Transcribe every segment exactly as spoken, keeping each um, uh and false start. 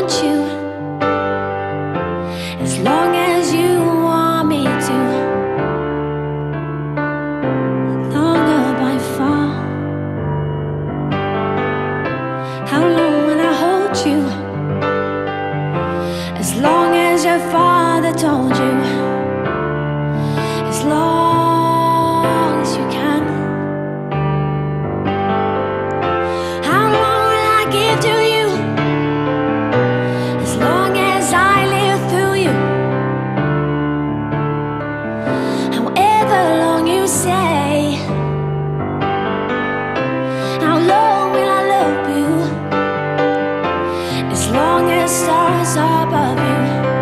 want you, as long as you want me to. Longer by far. How long will I hold you, as long as your father told you, as long as you can. How long will I give to you, as long as I live through you. However long you say, how long will I love you, as long as stars are above you,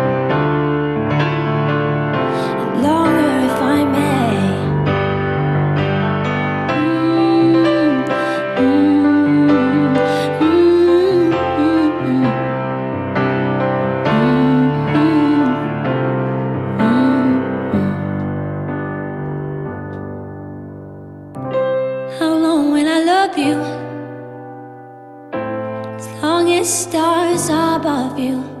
and longer if I may. Mm, mm, mm, mm, mm, mm. How long will I love you, as long as stars are above you?